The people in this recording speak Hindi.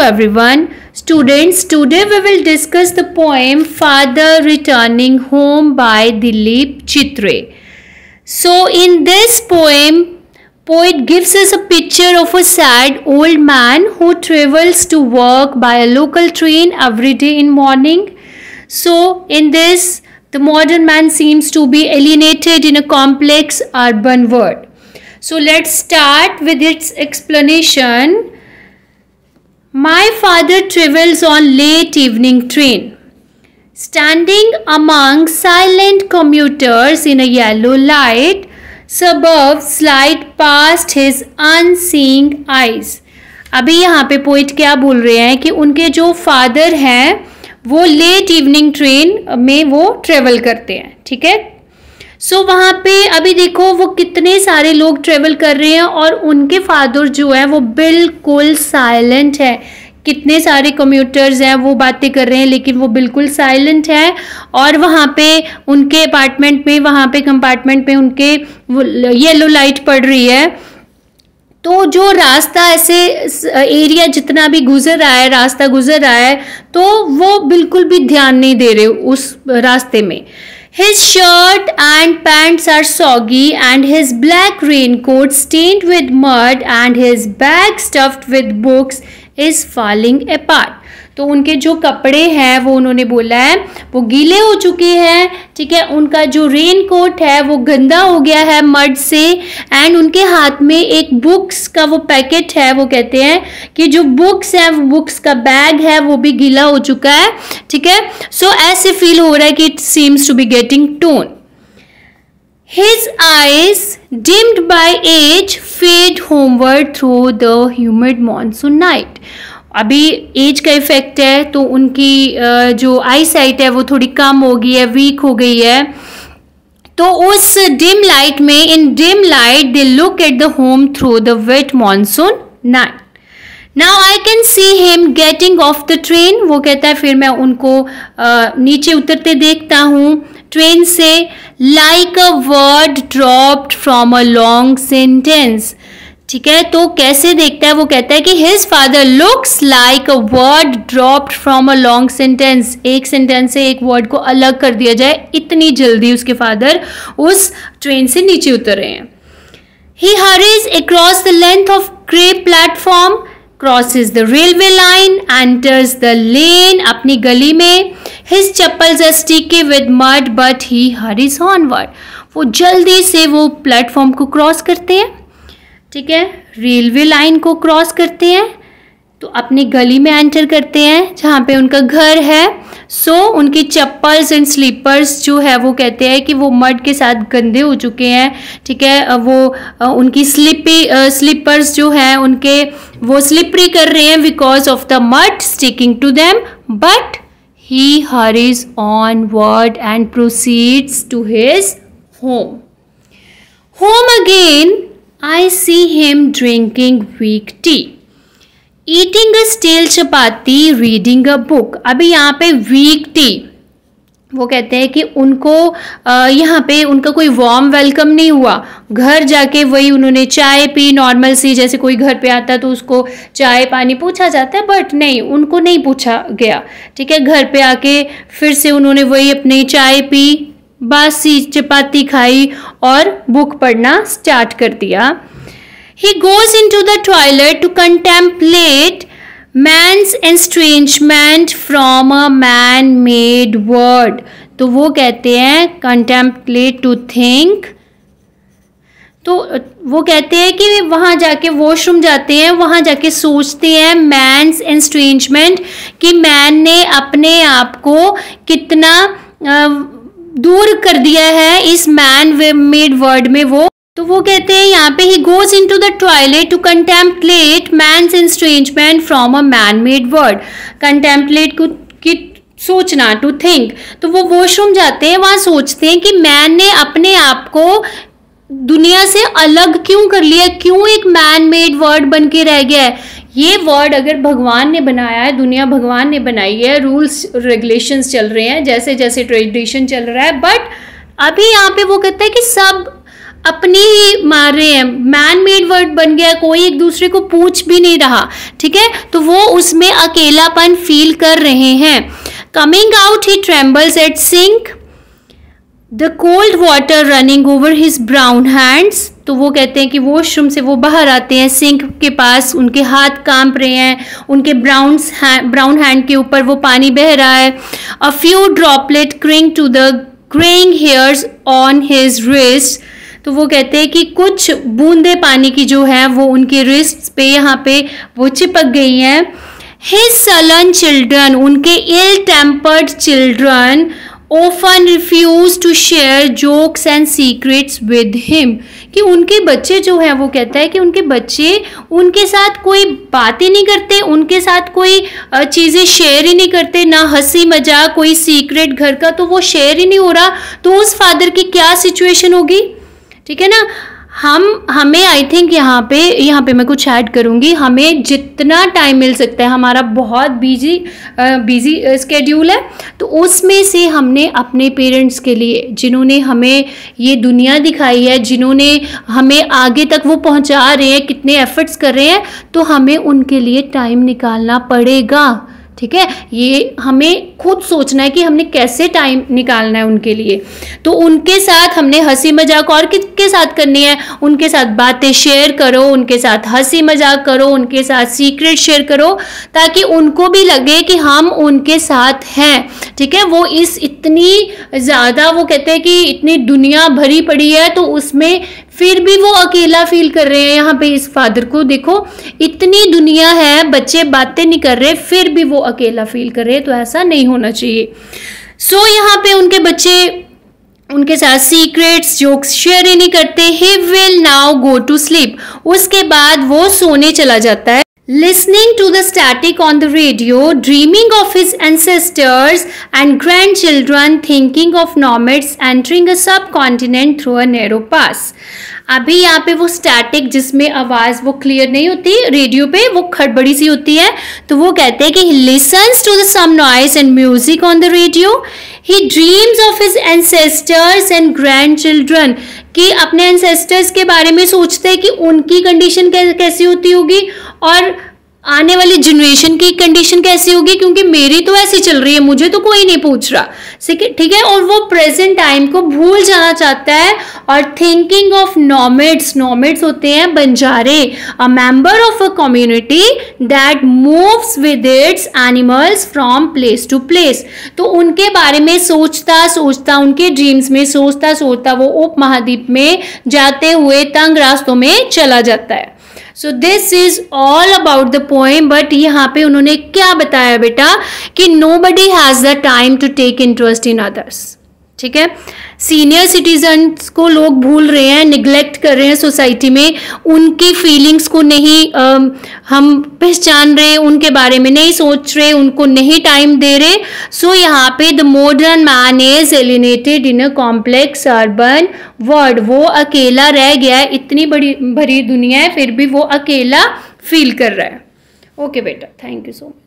everyone. Students, today we will discuss the poem Father Returning Home by Dilip Chitre. So in this poem, poet gives us a picture of a sad old man who travels to work by a local train every day in morning. So in this, the modern man seems to be alienated in a complex urban world. So let's start with its explanation. My father travels on late evening train. Standing among silent commuters in a yellow light, suburbs slide past his unseeing eyes. अभी यहाँ पे पोइट क्या बोल रहे हैं कि उनके जो फादर हैं वो लेट इवनिंग ट्रेन में वो ट्रेवल करते हैं, ठीक है। सो वहाँ पे अभी देखो वो कितने सारे लोग ट्रेवल कर रहे हैं और उनके फादर जो है वो बिल्कुल साइलेंट है। कितने सारे कम्यूटर्स हैं वो बातें कर रहे हैं लेकिन वो बिल्कुल साइलेंट है। और वहाँ पे उनके अपार्टमेंट में, वहाँ पे कंपार्टमेंट में उनके येलो लाइट पड़ रही है। तो जो रास्ता ऐसे एरिया जितना भी गुजर रहा है, रास्ता गुजर रहा है, तो वो बिल्कुल भी ध्यान नहीं दे रहे उस रास्ते में। His shirt and pants are soggy and his black raincoat stained with mud and his bag stuffed with books is falling apart. तो उनके जो कपड़े हैं वो उन्होंने बोला है वो गीले हो चुके हैं, ठीक है। उनका जो रेन कोट है वो गंदा हो गया है मड से, एंड उनके हाथ में एक बुक्स का वो पैकेट है। वो कहते हैं कि जो बुक्स है, वो बुक्स का बैग है वो भी गीला हो चुका है, ठीक है। सो ऐसे फील हो रहा है कि it seems to be getting tone. His eyes, dimmed by age, fade homeward through the humid monsoon night. अभी एज का इफेक्ट है तो उनकी जो आई साइट है वो थोड़ी कम हो गई है, वीक हो गई है। तो उस डिम लाइट में, in dim light they look at the home through the wet monsoon night. Now I can see him getting off the train. वो कहता है फिर मैं उनको नीचे उतरते देखता हूँ ट्रेन से। Like a word dropped from a long sentence, ठीक है। तो कैसे देखता है, वो कहता है कि his father looks like a word dropped from a long sentence. एक सेंटेंस से एक वर्ड को अलग कर दिया जाए, इतनी जल्दी उसके फादर उस ट्रेन से नीचे उतर रहे हैं। He hurries across the length of grey platform, crosses the railway line, enters the lane, अपनी गली में। His chappals are sticky with mud but he hurries onward. वो जल्दी से वो प्लेटफॉर्म को क्रॉस करते हैं, ठीक है, रेलवे लाइन को क्रॉस करते हैं, तो अपनी गली में एंटर करते हैं जहाँ पे उनका घर है। सो उनकी चप्पल्स एंड स्लीपर्स जो है वो कहते हैं कि वो मड के साथ गंदे हो चुके हैं, ठीक है। वो उनकी स्लीपर्स जो हैं उनके वो स्लिपरी कर रहे हैं because of the mud sticking to them, but he hurries onward and proceeds to his home. Home again I see him drinking weak tea, eating a stale chapati, reading a book. अभी यहाँ पे weak tea, वो कहते हैं कि उनको यहाँ पे उनका कोई वार्म वेलकम नहीं हुआ। घर जाके वही उन्होंने चाय पी नॉर्मल सी, जैसे कोई घर पे आता तो उसको चाय पानी पूछा जाता है, बट नहीं, उनको नहीं पूछा गया, ठीक है। घर पे आके फिर से उन्होंने वही अपनी चाय पी, बासी चपाती खाई और बुक पढ़ना स्टार्ट कर दिया। He goes into the toilet to contemplate man's estrangement from a man-made world. तो वो कहते हैं contemplate to think। तो वो कहते हैं कि वहाँ जाके वॉशरूम जाते हैं, वहाँ जाके सोचते हैं मैंस एस्ट्रेंजमेंट, कि मैन ने अपने आप को कितना दूर कर दिया है इस मैन मेड वर्ड में। वो कहते हैं यहाँ पे he goes into the toilet to contemplate man's estrangement from a man made world. Contemplate को कि सोचना, टू थिंक। तो वो वॉशरूम जाते हैं, वहाँ सोचते हैं कि मैन ने अपने आप को दुनिया से अलग क्यों कर लिया, क्यों एक मैन मेड वर्ड बन के रह गया है। ये वर्ड अगर भगवान ने बनाया है, दुनिया भगवान ने बनाई है, रूल्स रेगुलेशंस चल रहे हैं, जैसे जैसे ट्रेडिशन चल रहा है, बट अभी यहाँ पे वो कहता है कि सब अपनी ही मार रहे हैं, मैन मेड वर्ड बन गया, कोई एक दूसरे को पूछ भी नहीं रहा, ठीक है, तो वो उसमें अकेलापन फील कर रहे हैं। Coming out he trembles at sink, the cold water running over his brown hands, तो वो कहते हैं कि वॉशरूम से वो बाहर आते हैं, सिंक के पास उनके हाथ कांप रहे हैं, उनके ब्राउन हैंड के ऊपर वो पानी बह रहा है। A few droplet cling to the greying hairs on his wrist, तो वो कहते हैं कि कुछ बूंदे पानी की जो है वो उनके रिस्ट पे यहाँ पे वो चिपक गई हैं। हिज सलन चिल्ड्रन, उनके ill tempered children often refuse to share jokes and secrets with him, कि उनके बच्चे जो है वो कहता है कि उनके बच्चे उनके साथ कोई बात ही नहीं करते, उनके साथ कोई चीज़ें शेयर ही नहीं करते, ना हंसी मजाक, कोई सीक्रेट घर का तो वो शेयर ही नहीं हो रहा। तो उस फादर की क्या सिचुएशन होगी, ठीक है ना। हमें आई थिंक यहाँ पे मैं कुछ ऐड करूँगी, हमें जितना टाइम मिल सकता है, हमारा बहुत बिजी स्केड्यूल है, तो उसमें से हमने अपने पेरेंट्स के लिए, जिन्होंने हमें ये दुनिया दिखाई है, जिन्होंने हमें आगे तक वो पहुँचा रहे हैं, कितने एफर्ट्स कर रहे हैं, तो हमें उनके लिए टाइम निकालना पड़ेगा, ठीक है। ये हमें खुद सोचना है कि हमने कैसे टाइम निकालना है उनके लिए। तो उनके साथ हमने हंसी मजाक और किसके साथ करनी है, उनके साथ बातें शेयर करो, उनके साथ हंसी मजाक करो, उनके साथ सीक्रेट शेयर करो, ताकि उनको भी लगे कि हम उनके साथ हैं, ठीक है। वो इस इतनी ज़्यादा, वो कहते हैं कि इतनी दुनिया भरी पड़ी है, तो उसमें फिर भी वो अकेला फील कर रहे हैं। यहाँ पे इस फादर को देखो, इतनी दुनिया है, बच्चे बातें नहीं कर रहे, फिर भी वो अकेला फील कर रहे हैं, तो ऐसा नहीं होना चाहिए। सो यहाँ पे उनके बच्चे उनके साथ सीक्रेट्स जोक्स शेयर ही नहीं करते। He will now go to sleep, उसके बाद वो सोने चला जाता है। Listening to the static on the radio, dreaming of his ancestors and grandchildren, thinking of nomads entering a subcontinent through a narrow pass. अभी यहाँ पे वो स्टैटिक, जिसमें आवाज़ वो क्लियर नहीं होती, रेडियो पे वो खड़बड़ी सी होती है, तो वो कहते हैं कि he listens to the some noise and music on the radio. He dreams of his ancestors and grandchildren, कि अपने एंसेस्टर्स के बारे में सोचते हैं कि उनकी कंडीशन कैसी होती होगी और आने वाली जनरेशन की कंडीशन कैसी होगी, क्योंकि मेरी तो ऐसी चल रही है, मुझे तो कोई नहीं पूछ रहा, ठीक है। और वो प्रेजेंट टाइम को भूल जाना चाहता है। और थिंकिंग ऑफ नॉमेड्स, नॉमेड्स होते हैं बंजारे, a member of a community that moves with its animals from place to place, तो उनके बारे में सोचता सोचता, उनके ड्रीम्स में सोचता सोचता वो उप महाद्वीप में जाते हुए तंग रास्तों में चला जाता है। So this is all about the poem. But यहाँ पे उन्होंने क्या बताया बेटा, कि nobody has the time to take interest in others, ठीक है। सीनियर सिटीजन्स को लोग भूल रहे हैं, निगलेक्ट कर रहे हैं सोसाइटी में, उनकी फीलिंग्स को नहीं हम पहचान रहे, उनके बारे में नहीं सोच रहे, उनको नहीं टाइम दे रहे। सो यहाँ पे the modern man is alienated in a complex urban world, वो अकेला रह गया है, इतनी बड़ी भरी दुनिया है, फिर भी वो अकेला फील कर रहा है। ओके बेटा, थैंक यू सो मच।